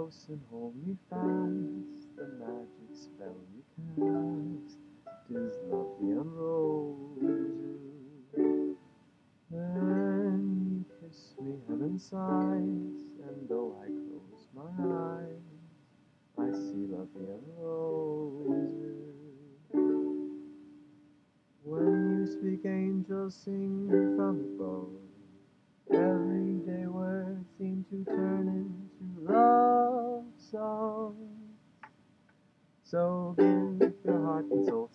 close and hold me fast. The magic spell you cast, 'tis love beyond roses. When you kiss me, heaven sighs, and though I close my eyes, I see love beyond roses. When you speak, angels sing from above. Everyday words seem to turn into love songs. So give your heart and soul